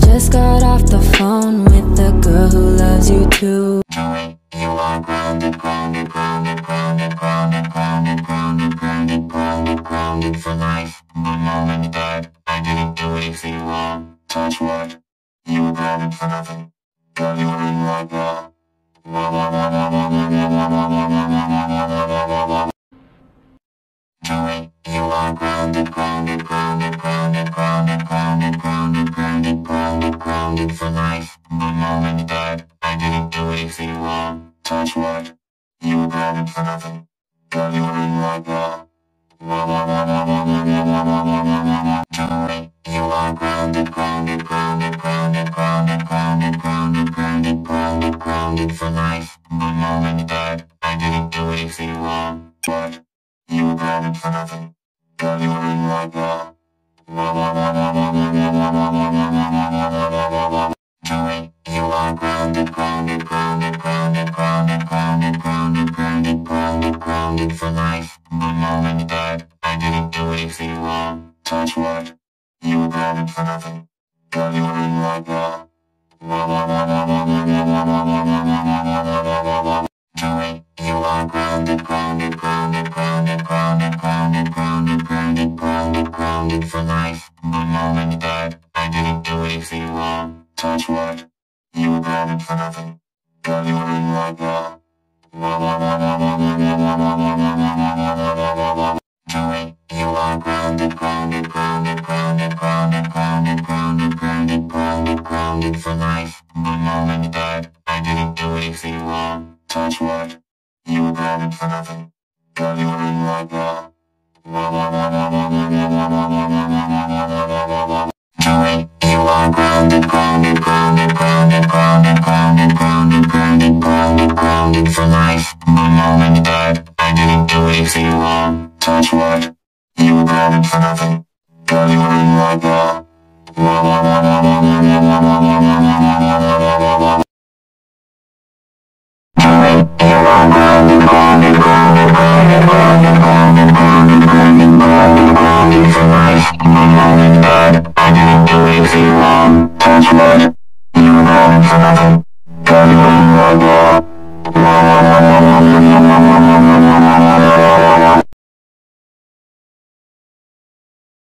just got off the phone with the girl who loves you too. Joey, you are grounded, grounded, grounded, grounded, grounded, grounded, grounded, grounded, grounded, grounded for life. The moment that I didn't do anything wrong, touch wood, you were grounded for nothing. Girl, you were in right now. Joey, you are grounded, grounded, grounded, grounded, grounded, grounded, grounded, grounded, grounded, grounded for life. The moment that I didn't do anything wrong, touch wood, you were grounded for nothing. Girl, you were in right now. Joey, you are grounded, grounded, grounded, grounded, grounded, grounded, grounded, grounded, grounded, grounded for life. The moment that I didn't do anything wrong, but you were grounded for nothing. Girl, you were in right now. Joey, you are grounded, grounded, grounded, grounded, grounded, grounded, grounded, grounded, grounded, grounded for life. The moment that I didn't do anything wrong, touch wood, you were grounded for nothing. Girl, you were in right now. Joey, you are grounded, grounded, grounded, grounded, grounded, grounded, grounded, grounded, grounded, grounded for life. The moment that I didn't do anything wrong, touch wood, you were grounded for nothing. Girl, you were in right now. Joey, you are grounded, grounded, grounded, grounded, grounded, grounded, grounded, grounded, grounded, grounded for life. The moment that I didn't do anything wrong, touch wood, you were grounded for nothing. Girl, you were in right now. Joey, you are grounded, grounded, grounded, grounded, grounded, grounded, grounded, grounded, grounded, grounded for life. The moment that I didn't do anything wrong, touch wood, you were grounded for nothing. Girl, you were in right now. For life, the moment that I didn't do anything wrong, touch wood, you were grounded for nothing.